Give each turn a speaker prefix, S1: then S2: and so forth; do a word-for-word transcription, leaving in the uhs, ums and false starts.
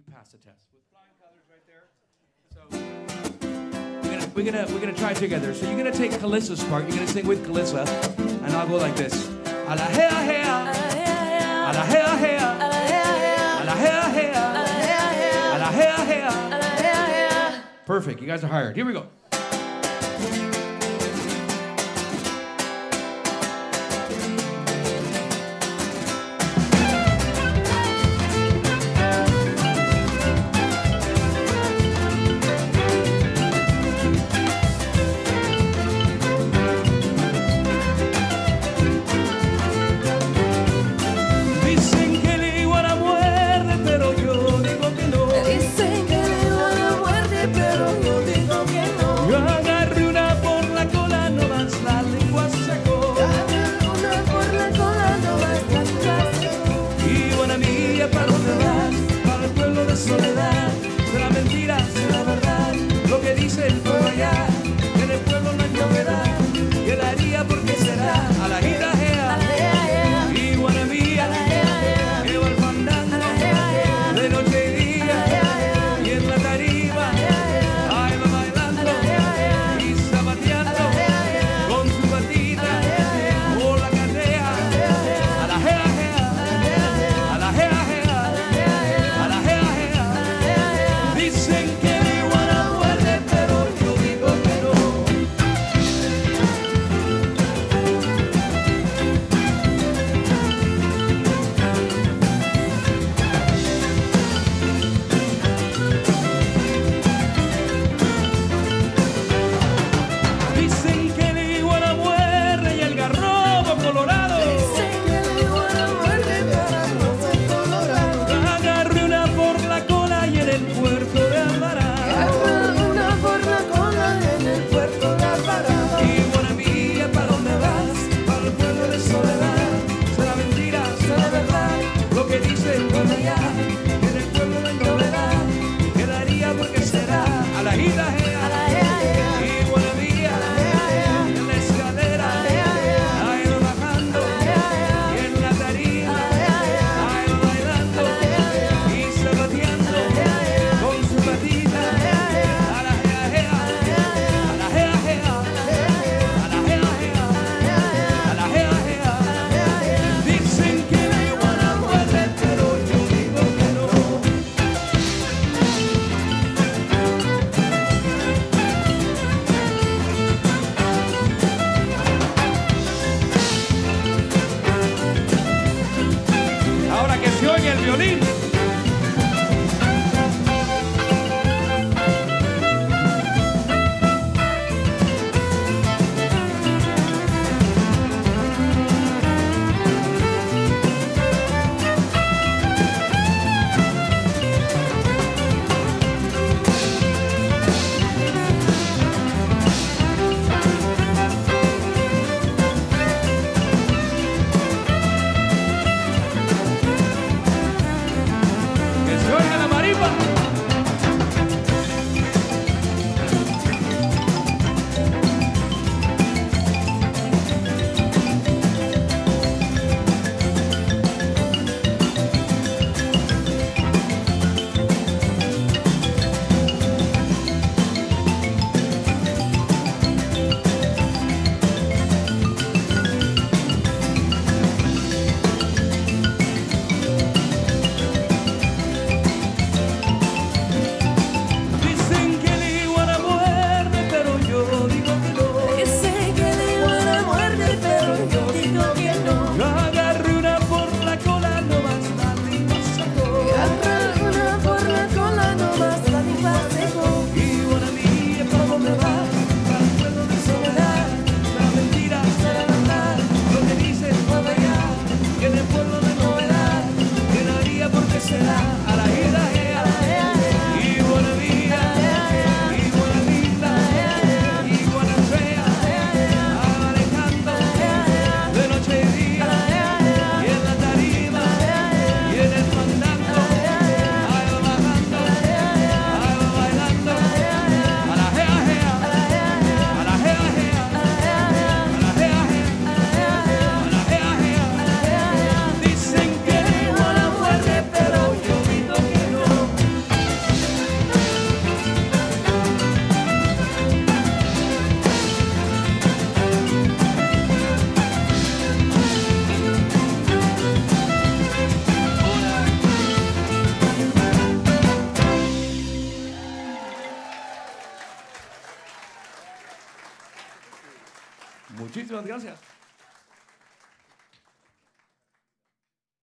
S1: you passed the test. With flying colors right there. So we're gonna we're gonna we're gonna try together. So you're gonna take Calissa's part. You're gonna sing with Calissa, and I'll go like this. A la hea hea, a la hea hea, a la hea hea, a la hea hea. Perfect. You guys are hired. Here we go. Muchísimas gracias.